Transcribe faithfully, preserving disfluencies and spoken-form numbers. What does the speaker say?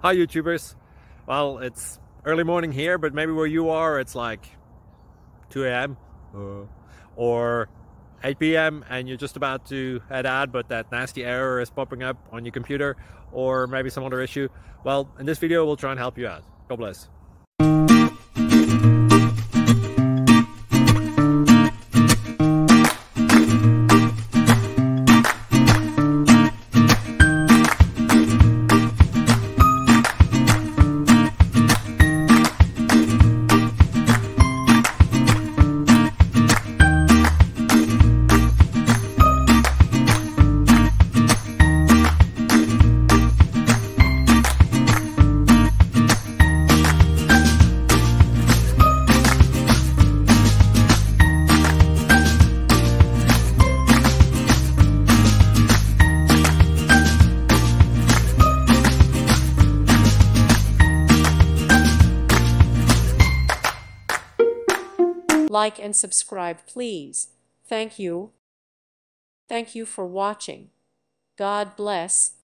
Hi YouTubers. Well, it's early morning here, but maybe where you are it's like two A M Uh, or eight P M and you're just about to head out, but that nasty error is popping up on your computer, or maybe some other issue. Well, in this video we'll try and help you out. God bless. Like and subscribe, please. Thank you. Thank you for watching. God bless.